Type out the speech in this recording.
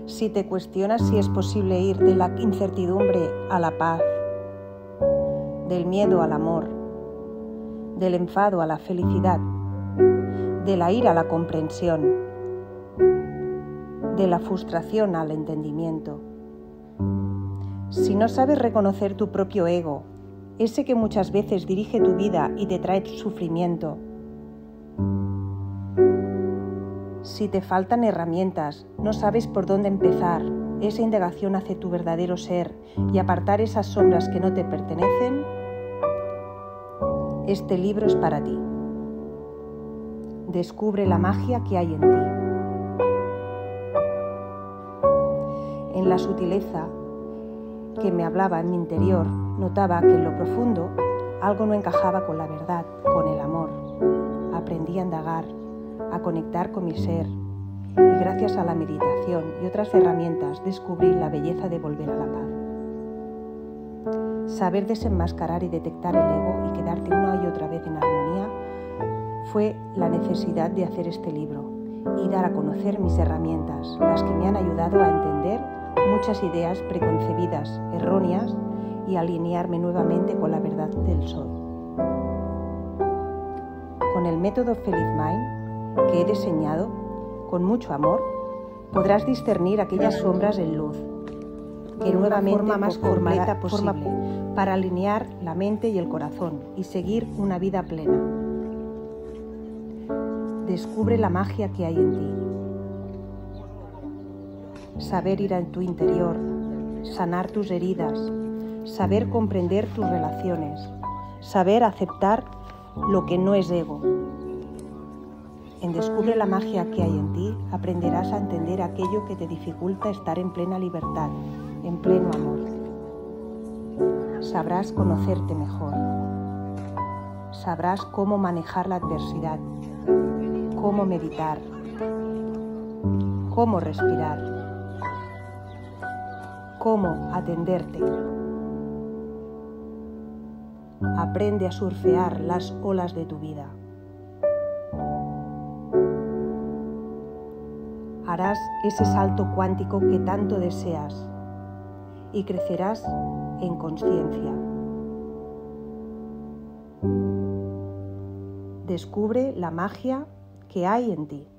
Si te cuestionas si es posible ir de la incertidumbre a la paz, del miedo al amor, del enfado a la felicidad, de la ira a la comprensión, de la frustración al entendimiento. Si no sabes reconocer tu propio ego, ese que muchas veces dirige tu vida y te trae sufrimiento, si te faltan herramientas, no sabes por dónde empezar, esa indagación hacia tu verdadero ser y apartar esas sombras que no te pertenecen, este libro es para ti. Descubre la magia que hay en ti. En la sutileza que me hablaba en mi interior, notaba que en lo profundo algo no encajaba con la verdad, con el amor. Aprendí a indagar, a conectar con mi ser y gracias a la meditación y otras herramientas descubrí la belleza de volver a la paz. Saber desenmascarar y detectar el ego y quedarte una y otra vez en armonía fue la necesidad de hacer este libro y dar a conocer mis herramientas, las que me han ayudado a entender muchas ideas preconcebidas, erróneas y alinearme nuevamente con la verdad del soy. Con el método Feliz Mind que he diseñado con mucho amor, podrás discernir aquellas sombras en luz, que nuevamente forma más completa posible para alinear la mente y el corazón y seguir una vida plena. Descubre la magia que hay en ti. Saber ir a tu interior, sanar tus heridas, saber comprender tus relaciones, saber aceptar lo que no es ego. En Descubre la magia que hay en ti, aprenderás a entender aquello que te dificulta estar en plena libertad, en pleno amor. Sabrás conocerte mejor. Sabrás cómo manejar la adversidad, cómo meditar, cómo respirar, cómo atenderte. Aprende a surfear las olas de tu vida. Harás ese salto cuántico que tanto deseas y crecerás en conciencia. Descubre la magia que hay en ti.